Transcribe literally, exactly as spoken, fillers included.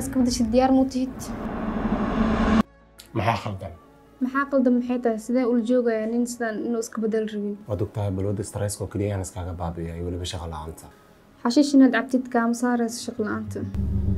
iska badashid diyaar mu tihid maxaa khaldan maxaa qaldan maxay tahay sidee ul joogaya nin sidan inuu iska bedel rabin waa dogtahay balwada stress-ka kaliya aan iskaga baabi'iyay weliba shaqo la'aanta xashiish inaad cabtid kaama saarayso shaqo la'aanta